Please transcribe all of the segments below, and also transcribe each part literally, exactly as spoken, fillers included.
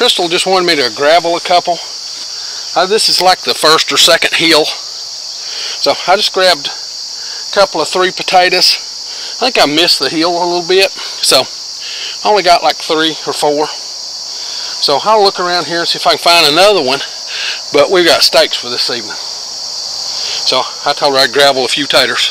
Crystal just wanted me to gravel a couple. Uh, this is like the first or second hill. So I just grabbed a couple of three potatoes. I think I missed the hill a little bit, so I only got like three or four. So I'll look around here and see if I can find another one. But we've got steaks for this evening. So I told her I'd gravel a few taters.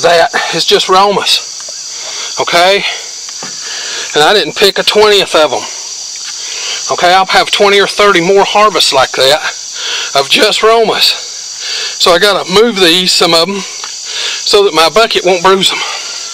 that is just Romas, okay? And I didn't pick a twentieth of them. Okay, I'll have twenty or thirty more harvests like that of just Romas. So I gotta move these, some of them, so that my bucket won't bruise them.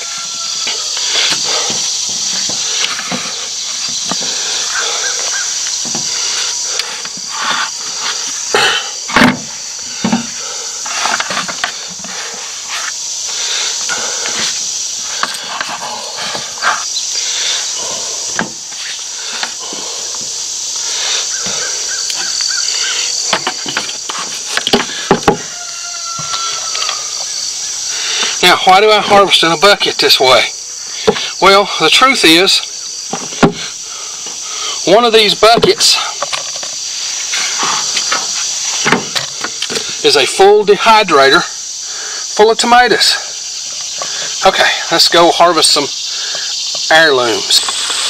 Now, why do I harvest in a bucket this way? Well, the truth is, one of these buckets is a full dehydrator full of tomatoes. Okay, let's go harvest some heirlooms.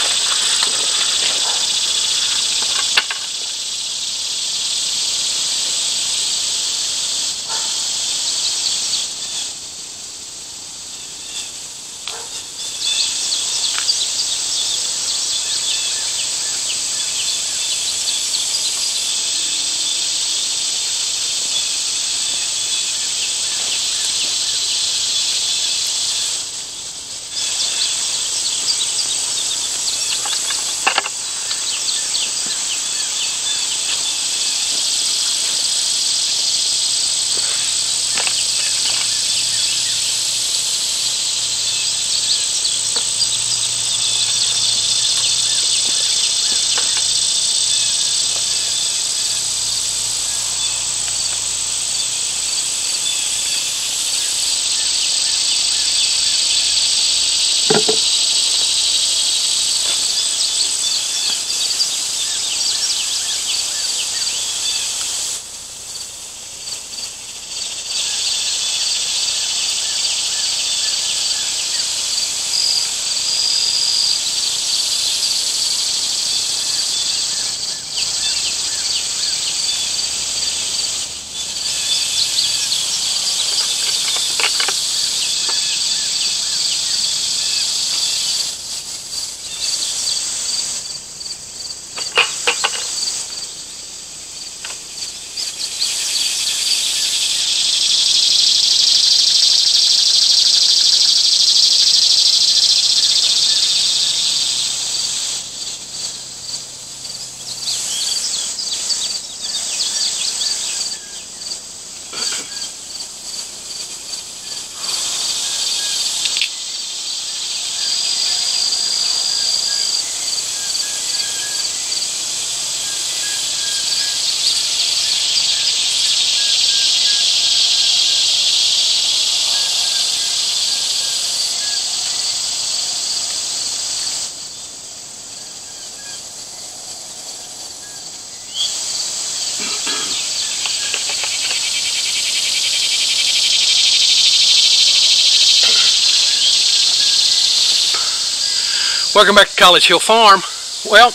Welcome back to College Hill Farm. Well,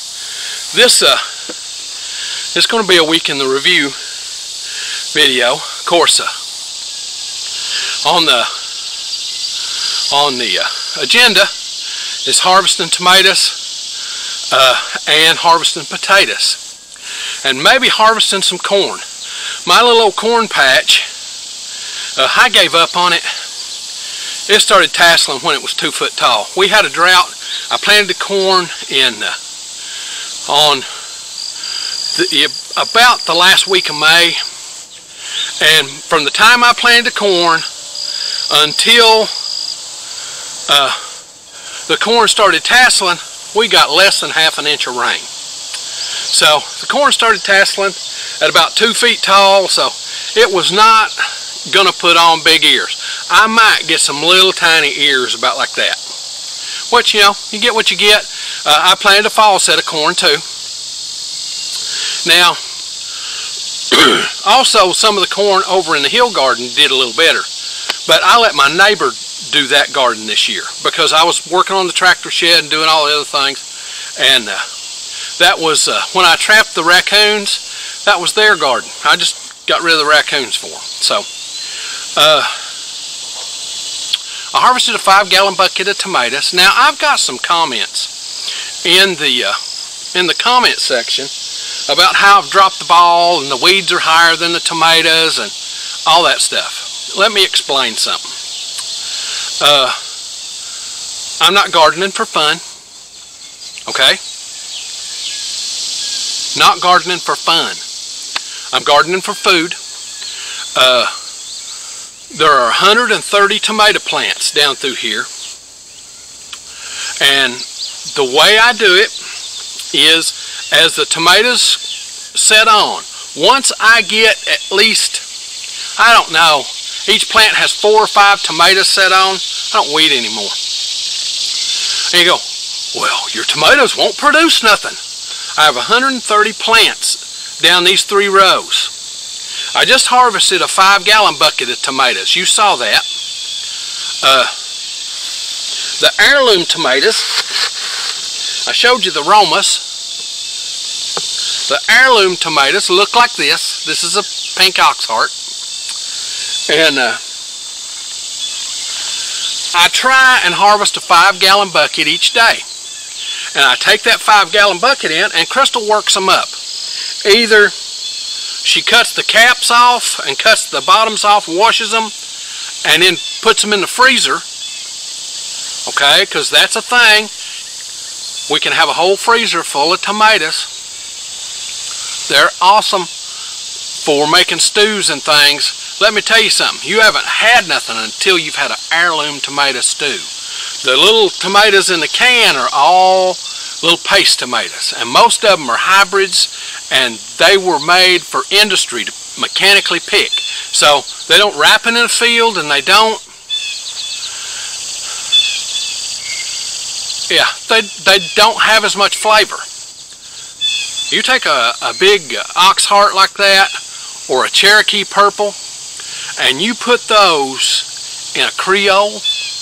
this uh, is going to be a week in the review video. Of course, uh, on the on the uh, agenda is harvesting tomatoes uh, and harvesting potatoes, and maybe harvesting some corn. My little old corn patch, uh, I gave up on it. It started tasseling when it was two foot tall. We had a drought. I planted the corn in uh, on the, about the last week of May, and from the time I planted the corn until uh, the corn started tasseling, we got less than half an inch of rain. So the corn started tasseling at about two feet tall, so it was not gonna put on big ears. I might get some little tiny ears about like that. Which, you know, you get what you get. Uh, I planted a fall set of corn too. Now, also some of the corn over in the hill garden did a little better. But I let my neighbor do that garden this year because I was working on the tractor shed and doing all the other things. And uh, that was, uh, when I trapped the raccoons, that was their garden. I just got rid of the raccoons for them. So, uh, I harvested a five gallon bucket of tomatoes. Now I've got some comments in the uh, in the comment section about how I've dropped the ball and the weeds are higher than the tomatoes and all that stuff. Let me explain something. Uh, I'm not gardening for fun, okay? Not gardening for fun. I'm gardening for food. Uh, there are one hundred thirty tomato plants down through here, and the way I do it is as the tomatoes set on, once I get at least, I don't know, each plant has four or five tomatoes set on, I don't weed anymore. And you go, well, your tomatoes won't produce nothing. I have one hundred thirty plants down these three rows. I just harvested a five gallon bucket of tomatoes. You saw that. Uh, the heirloom tomatoes, I showed you the Romas. The heirloom tomatoes look like this. This is a pink ox heart. And uh, I try and harvest a five gallon bucket each day. And I take that five gallon bucket in and Crystal works them up. Either she cuts the caps off and cuts the bottoms off, washes them, and then puts them in the freezer. Okay, because that's a thing. We can have a whole freezer full of tomatoes. They're awesome for making stews and things. Let me tell you something. You haven't had nothing until you've had an heirloom tomato stew. The little tomatoes in the can are all little paste tomatoes, and most of them are hybrids, and they were made for industry to mechanically pick. So they don't ripen in a field, and they don't, yeah, they, they don't have as much flavor. You take a, a big ox heart like that, or a Cherokee purple, and you put those in a Creole,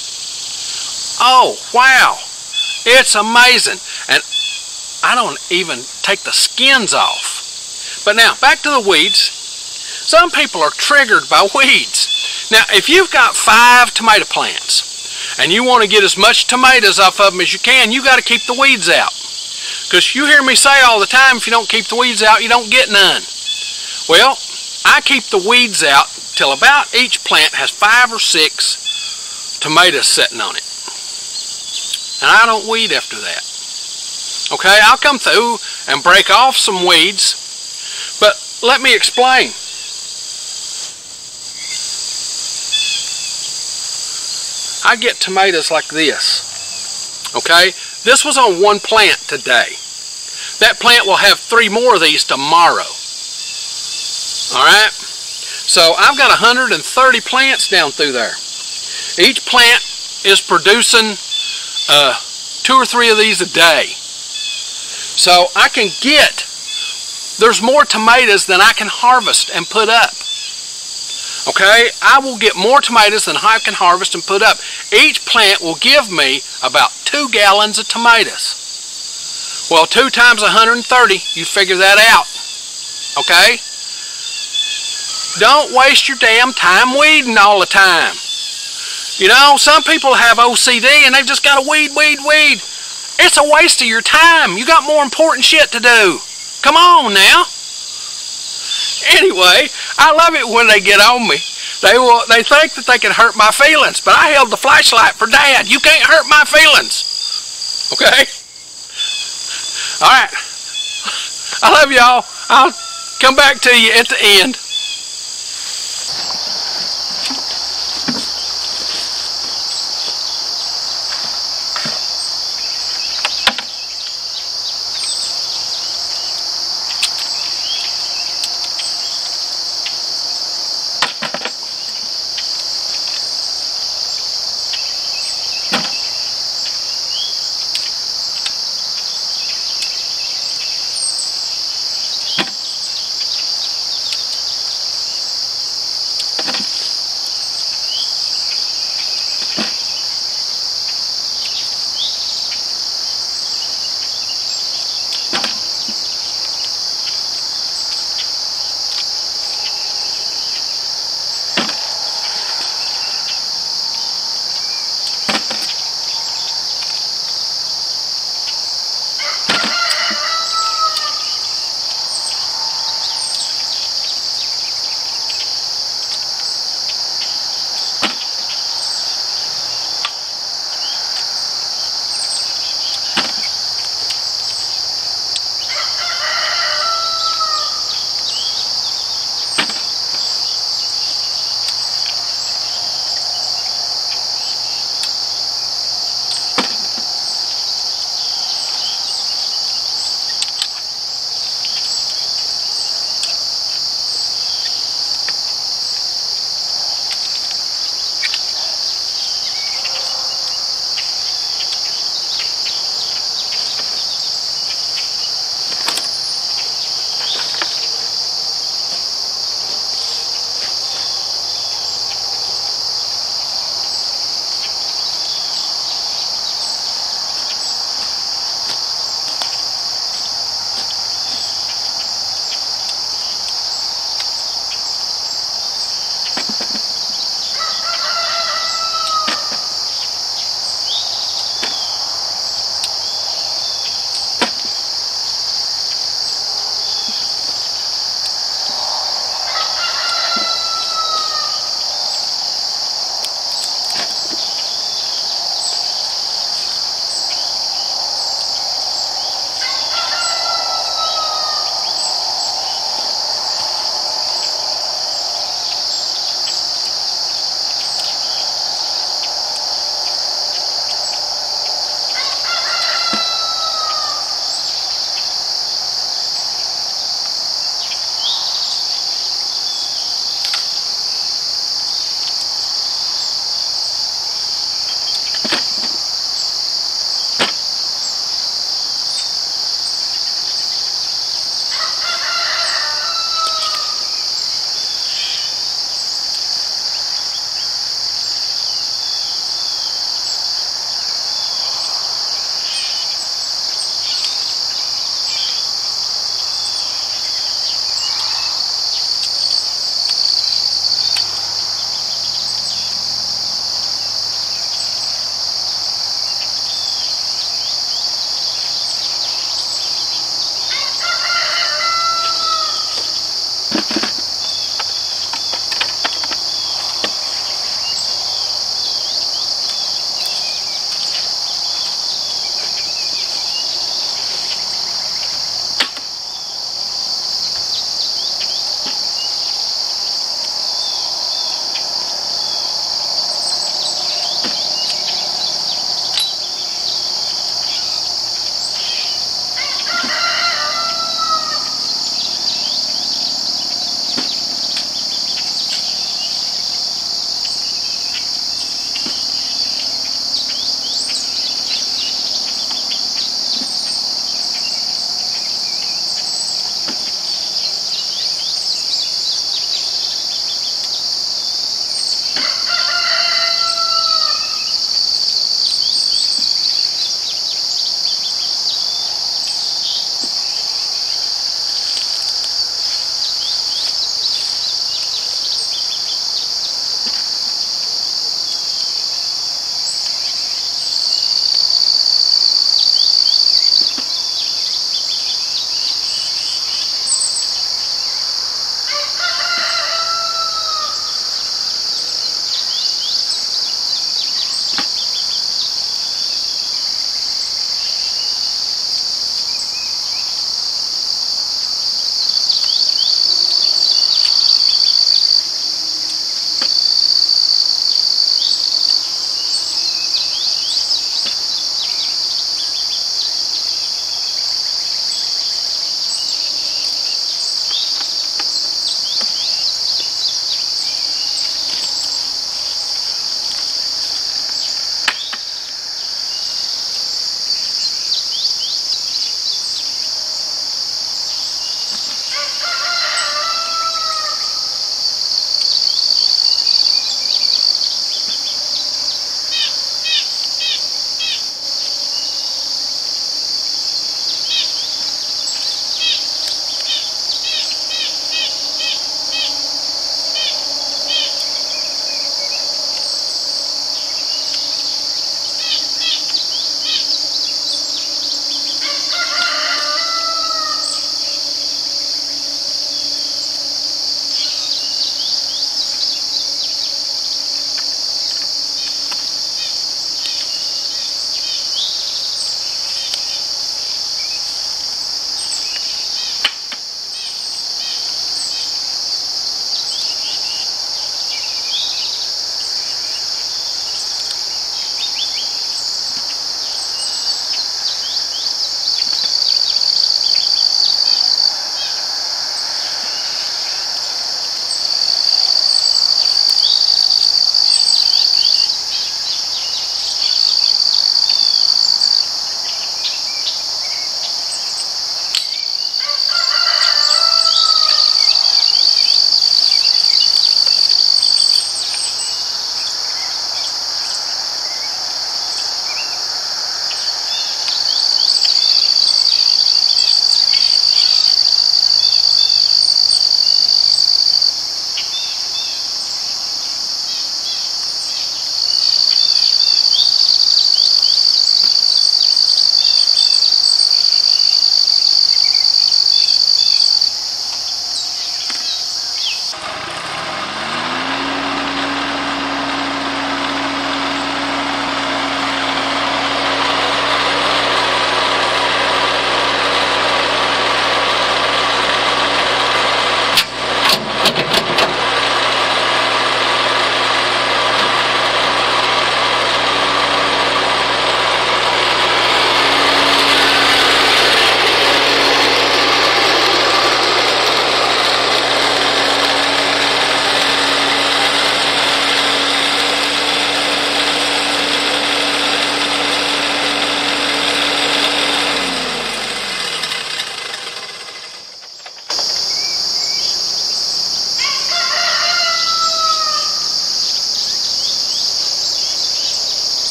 oh wow, it's amazing. And I don't even take the skins off. But now, back to the weeds. Some people are triggered by weeds. Now, if you've got five tomato plants and you want to get as much tomatoes off of them as you can, you got to keep the weeds out. Because you hear me say all the time, if you don't keep the weeds out, you don't get none. Well, I keep the weeds out till about each plant has five or six tomatoes sitting on it. And I don't weed after that. Okay, I'll come through and break off some weeds, but let me explain. I get tomatoes like this. Okay, this was on one plant today. That plant will have three more of these tomorrow. Alright, so I've got one hundred thirty plants down through there. Each plant is producing uh, two or three of these a day. So I can get, there's more tomatoes than I can harvest and put up. Okay, I will get more tomatoes than I can harvest and put up. Each plant will give me about two gallons of tomatoes. Well, two times one hundred thirty, you figure that out. Okay? Don't waste your damn time weeding all the time. You know, some people have O C D and they've just got to weed, weed, weed. It's a waste of your time. You got more important shit to do. Come on now. Anyway, I love it when they get on me. They will, they think that they can hurt my feelings, but I held the flashlight for Dad. You can't hurt my feelings. Okay? All right. I love y'all. I'll come back to you at the end.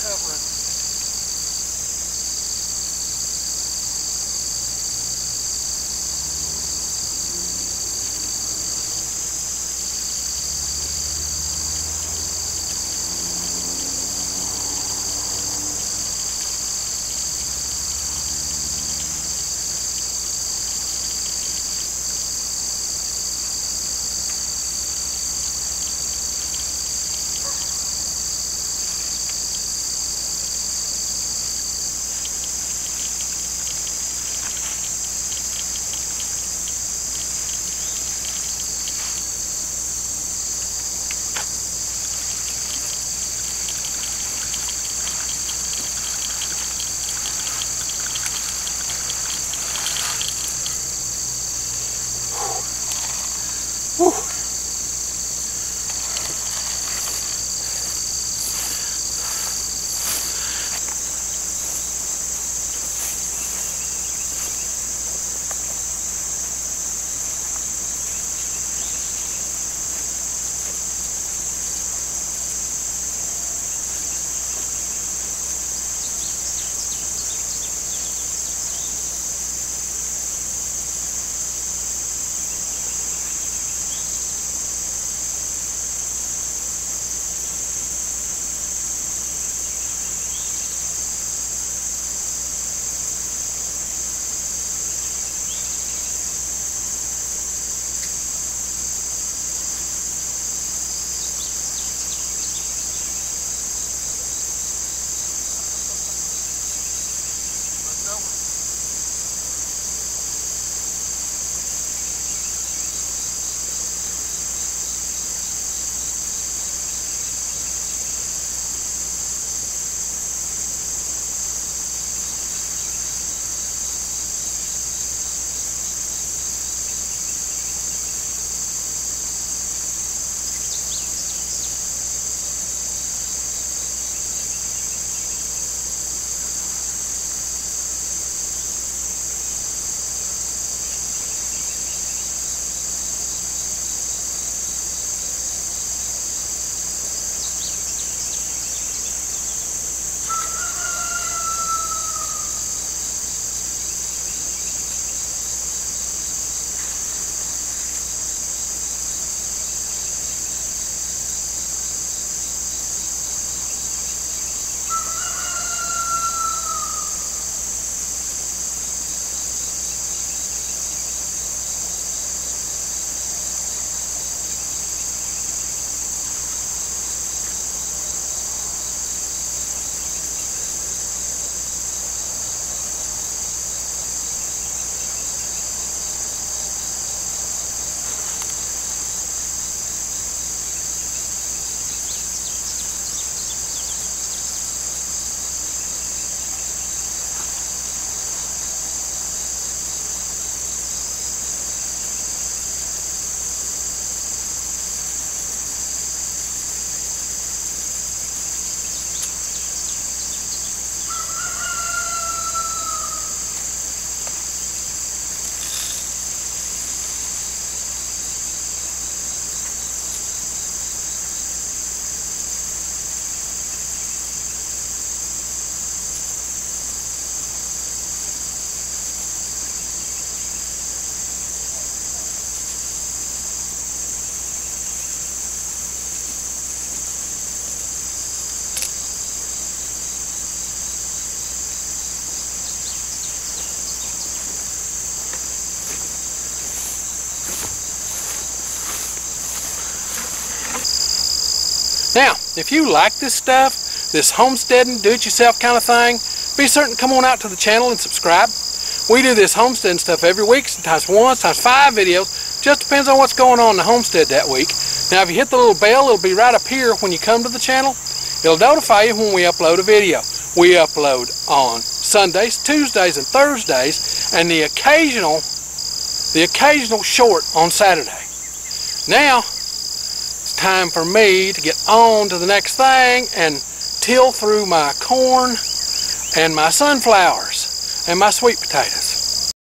covering. Whew. Now, if you like this stuff, this homesteading, do-it-yourself kind of thing, be certain to come on out to the channel and subscribe. We do this homesteading stuff every week, sometimes one, sometimes five videos. Just depends on what's going on in the homestead that week. Now, if you hit the little bell, it'll be right up here when you come to the channel. It'll notify you when we upload a video. We upload on Sundays, Tuesdays, and Thursdays, and the occasional, the occasional short on Saturday. Now, it's time for me to get on to the next thing and till through my corn and my sunflowers and my sweet potatoes.